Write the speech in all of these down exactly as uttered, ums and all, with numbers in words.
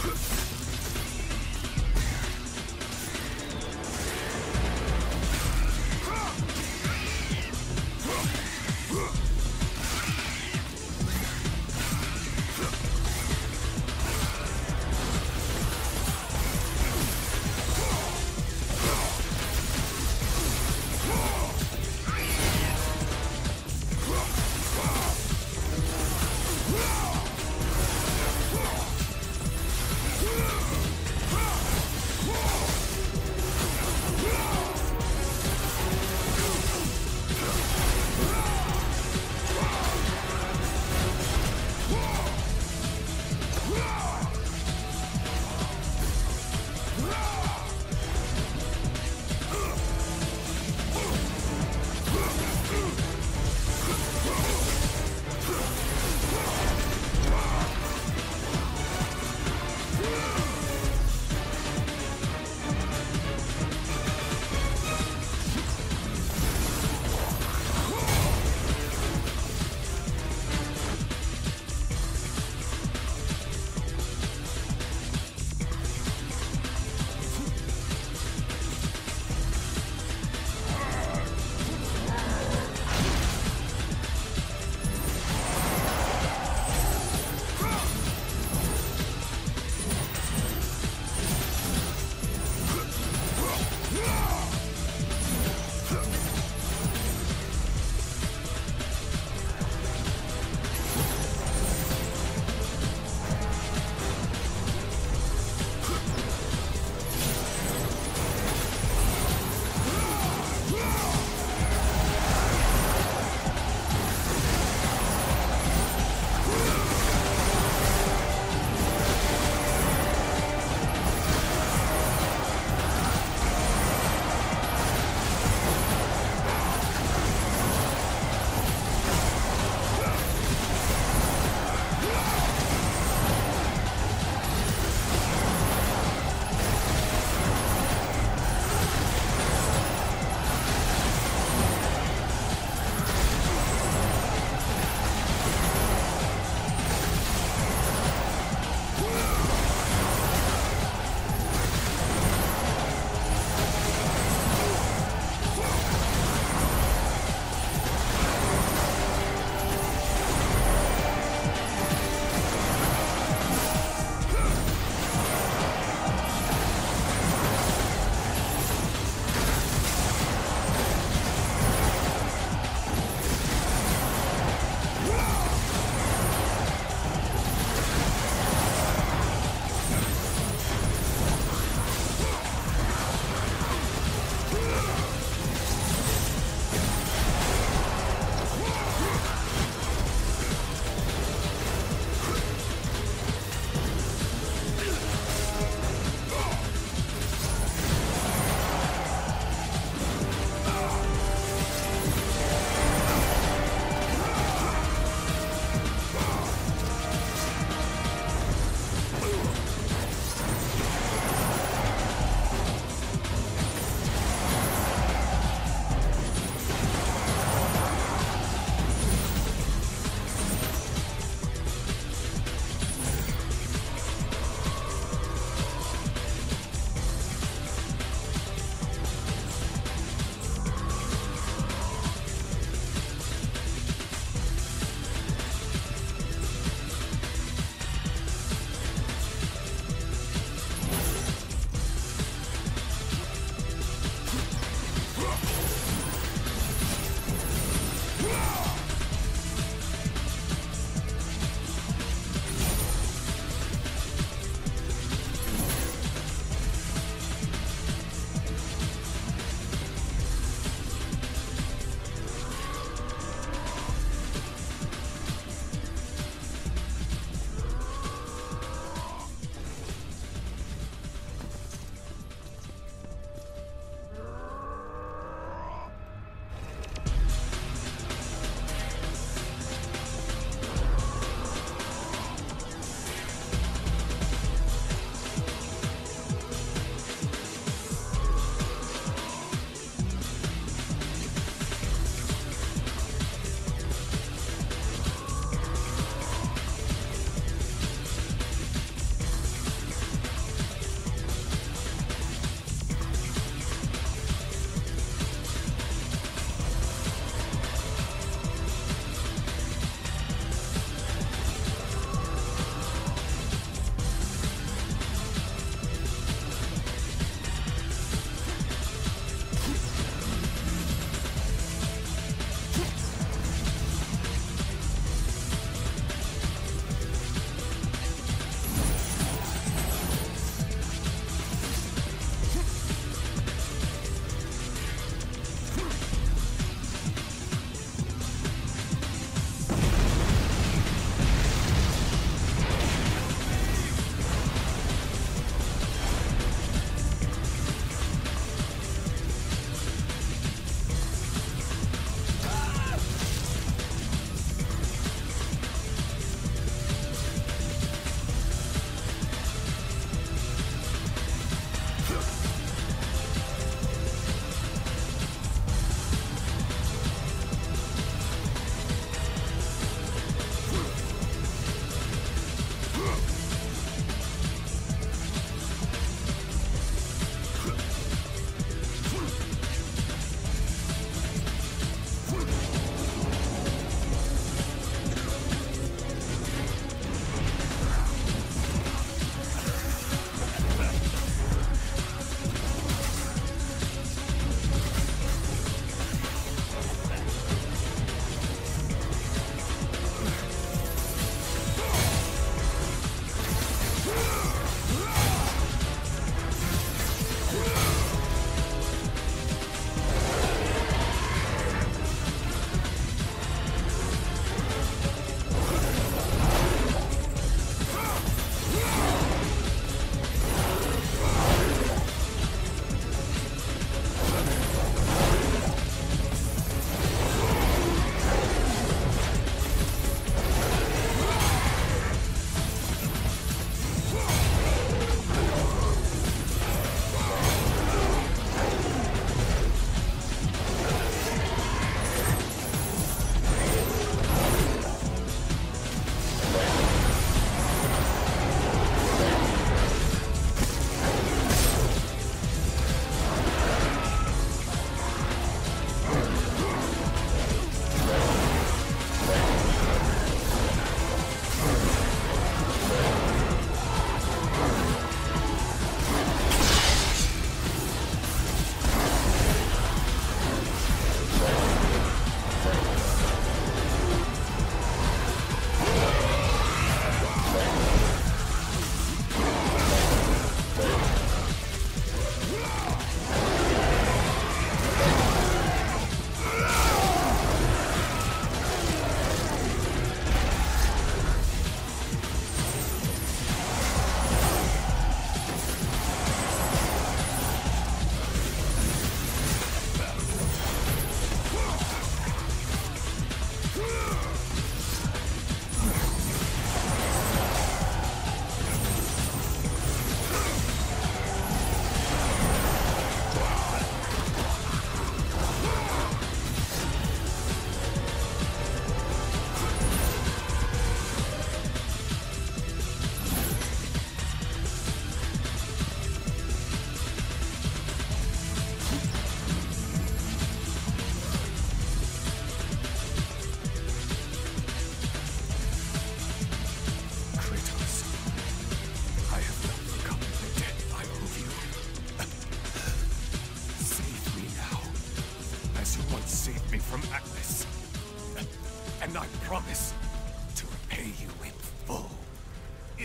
Whoa!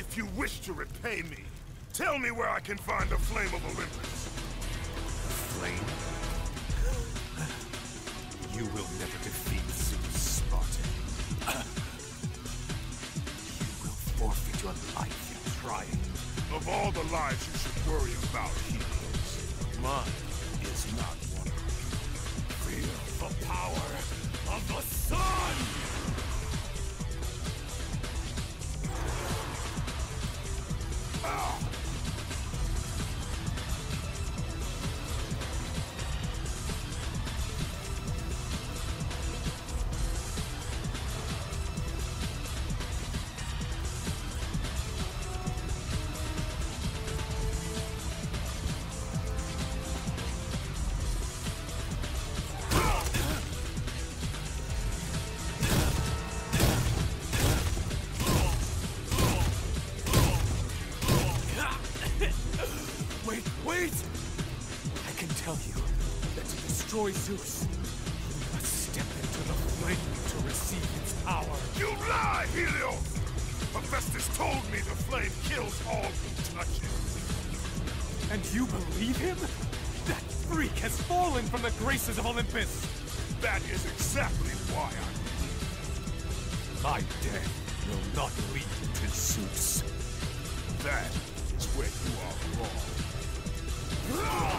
If you wish to repay me, tell me where I can find the Flame of Olympus. Flame? You will never defeat Zeus, Spartan. You will forfeit your life in trying. Of all the lives you should worry about, heroes, mine is not one of them. Feel the power of the sun! Ah! Wait, wait! I can tell you that to destroy Zeus, you must step into the flame to receive its power. You lie, Helios! Hephaestus told me the flame kills all who touch it. And you believe him? That freak has fallen from the graces of Olympus! That is exactly why I believe. My death will not lead to Zeus. That is where you are wrong.